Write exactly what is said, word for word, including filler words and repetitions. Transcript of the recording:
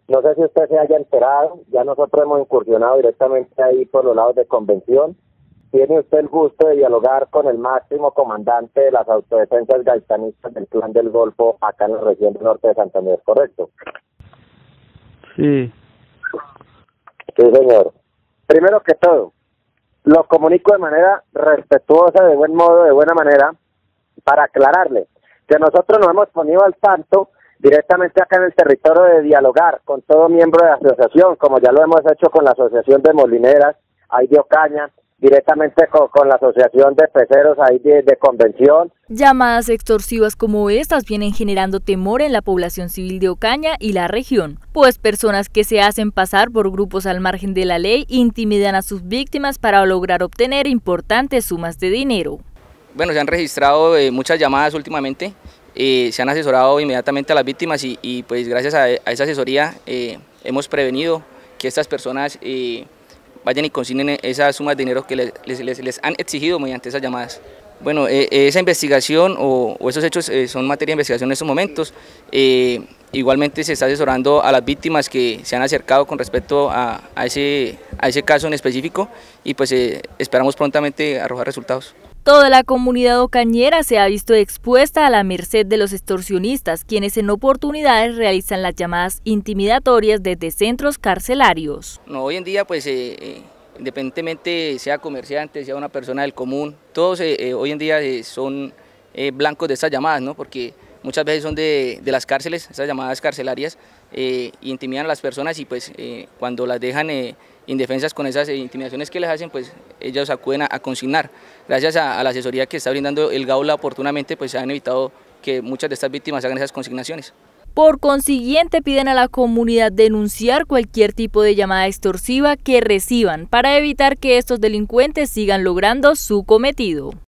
No sé si usted se haya enterado, ya nosotros hemos incursionado directamente ahí por los lados de Convención. ¿Tiene usted el gusto de dialogar con el máximo comandante de las autodefensas gaitanistas del Clan del Golfo acá en la región del norte de Santander, correcto? Sí. Sí, señor. Primero que todo, lo comunico de manera respetuosa, de buen modo, de buena manera, para aclararle que nosotros nos hemos ponido al tanto directamente acá en el territorio de dialogar con todo miembro de la asociación, como ya lo hemos hecho con la Asociación de Molineras, ahí de Ocaña, directamente con, con la Asociación de Peceros ahí de, de Convención. Llamadas extorsivas como estas vienen generando temor en la población civil de Ocaña y la región, pues personas que se hacen pasar por grupos al margen de la ley intimidan a sus víctimas para lograr obtener importantes sumas de dinero. Bueno, se han registrado eh, muchas llamadas últimamente, eh, se han asesorado inmediatamente a las víctimas y, y pues gracias a, a esa asesoría eh, hemos prevenido que estas personas eh, vayan y consignen esas sumas de dinero que les, les, les han exigido mediante esas llamadas. Bueno, eh, esa investigación o, o esos hechos eh, son materia de investigación en estos momentos. Eh, igualmente se está asesorando a las víctimas que se han acercado con respecto a, a, ese, a ese caso en específico y pues eh, esperamos prontamente arrojar resultados. Toda la comunidad ocañera se ha visto expuesta a la merced de los extorsionistas, quienes en oportunidades realizan las llamadas intimidatorias desde centros carcelarios. No, hoy en día, pues, eh, eh, independientemente sea comerciante, sea una persona del común, todos eh, eh, hoy en día eh, son eh, blancos de estas llamadas, ¿no? Porque muchas veces son de, de las cárceles, esas llamadas carcelarias, eh, intimidan a las personas y pues eh, cuando las dejan eh, indefensas con esas intimidaciones que les hacen, pues ellos acuden a, a consignar. Gracias a, a la asesoría que está brindando el Gaula oportunamente, pues se han evitado que muchas de estas víctimas hagan esas consignaciones. Por consiguiente, piden a la comunidad denunciar cualquier tipo de llamada extorsiva que reciban para evitar que estos delincuentes sigan logrando su cometido.